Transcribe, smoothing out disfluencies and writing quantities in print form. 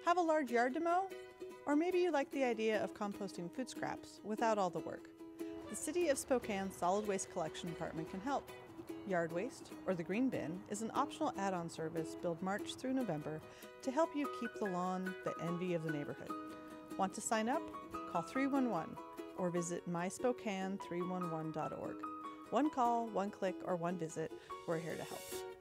Have a large yard to mow? Or maybe you like the idea of composting food scraps without all the work. The City of Spokane's Solid Waste Collection Department can help. Yard waste, or the green bin, is an optional add-on service billed March through November to help you keep the lawn the envy of the neighborhood. Want to sign up? Call 311 or visit myspokane311.org. One call, one click, or one visit, we're here to help.